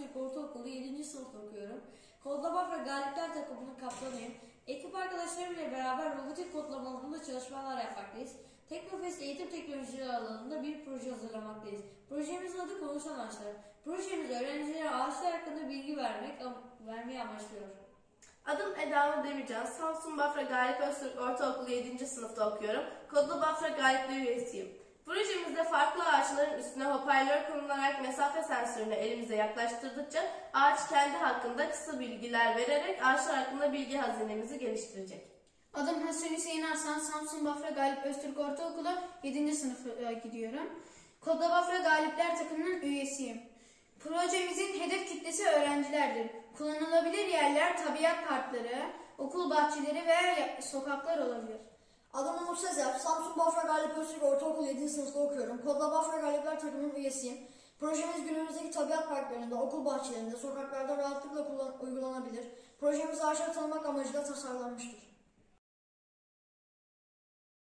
Öztürk Ortaokulu 7. sınıfta okuyorum. Kodla Bafra Galipler takımının kaptanıyım. Ekip arkadaşlarımla beraber robotik kodlama alanında çalışmalar yapmaktayız. Teknofest eğitim teknolojileri alanında bir proje hazırlamaktayız. Projemizin adı Konuşan Ağaçlar. Projemiz öğrencilere ağaçlar hakkında bilgi vermeyi amaçlıyor. Adım Eda Demircan, Samsun Bafra Galip Öztürk Ortaokulu 7. sınıfta okuyorum. Kodlu Bafra Galipler üyesiyim. Projemizde farklı ağaçların üstüne hoparlör konularak mesafe sensörünü elimize yaklaştırdıkça ağaç kendi hakkında kısa bilgiler vererek ağaçlar hakkında bilgi hazinemizi geliştirecek. Adım Hasan Hüseyin Arslan, Samsun Bafra Galip Öztürk Ortaokulu 7. sınıfa gidiyorum. Kodla Bafra Galipler takımının üyesiyim. Projemizin hedef kitlesi öğrencilerdir. Kullanılabilir yerler tabiat parkları, okul bahçeleri ve sokaklar olabilir. Adım Umut Sezer, Samsun Bafra Galip Öztürk Ortaokulu 7. sınıfta okuyorum. Kodla Bafra Galipler takımının üyesiyim. Projemiz günümüzdeki tabiat parklarında, okul bahçelerinde, sokaklarda rahatlıkla uygulanabilir. Projemiz ağaçları tanımak amacıyla tasarlanmıştır.